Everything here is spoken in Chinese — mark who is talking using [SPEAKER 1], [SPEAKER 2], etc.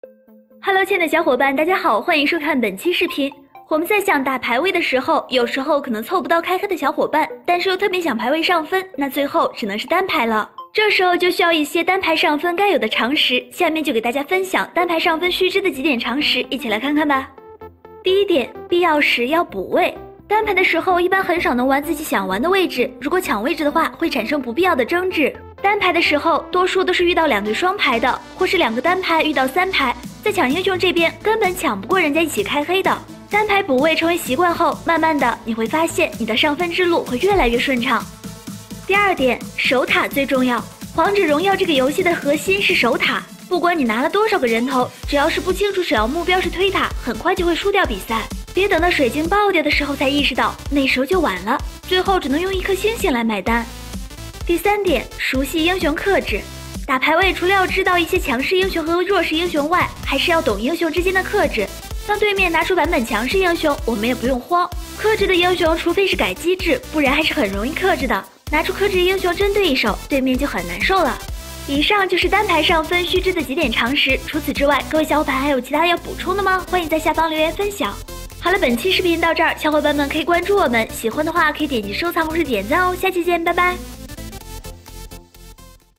[SPEAKER 1] Hello， 亲爱的小伙伴，大家好，欢迎收看本期视频。我们在想打排位的时候，有时候可能凑不到开黑的小伙伴，但是又特别想排位上分，那最后只能是单排了。这时候就需要一些单排上分该有的常识，下面就给大家分享单排上分须知的几点常识，一起来看看吧。第一点，必要时要补位。单排的时候一般很少能玩自己想玩的位置，如果抢位置的话，会产生不必要的争执。单排的时候，多数都是遇到2对双排的，或是2个单排遇到3排，在抢英雄这边根本抢不过人家一起开黑的。单排补位成为习惯后，慢慢的你会发现你的上分之路会越来越顺畅。第二点，守塔最重要。王者荣耀这个游戏的核心是守塔，不管你拿了多少个人头，只要是不清楚首要目标是推塔，很快就会输掉比赛。别等到水晶爆掉的时候才意识到，那时候就晚了，最后只能用1颗星星来买单。第三点，熟悉英雄克制。打排位除了要知道一些强势英雄和弱势英雄外，还是要懂英雄之间的克制。当对面拿出版本强势英雄，我们也不用慌，克制的英雄除非是改机制，不然还是很容易克制的。拿出克制英雄针对一手，对面就很难受了。以上就是单排上分须知的几点常识，除此之外，各位小伙伴还有其他要补充的吗？欢迎在下方留言分享。好了，本期视频到这儿，小伙伴们可以关注我们，喜欢的话可以点击收藏或是点赞哦。下期见，拜拜。